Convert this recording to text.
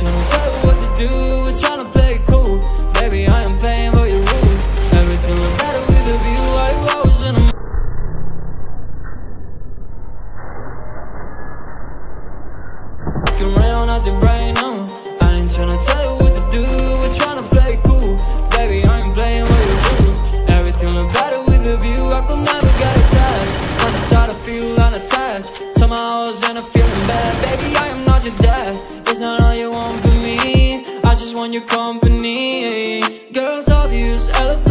tryna tell you what to do, we're tryna play it cool. Baby, I am playing by your rules. Everything look better with a view. Why you always in a around out your brain, I ain't tryna tell you what to do, we're tryna play it cool. Baby, I ain't playing by your rules. Everything look better with a view. I could never get attached. I just start to feel unattached. Somehow I was in a feeling bad. Baby, I am not your dad. It's not all you want from me. I just want your company. Girls obvious, elephant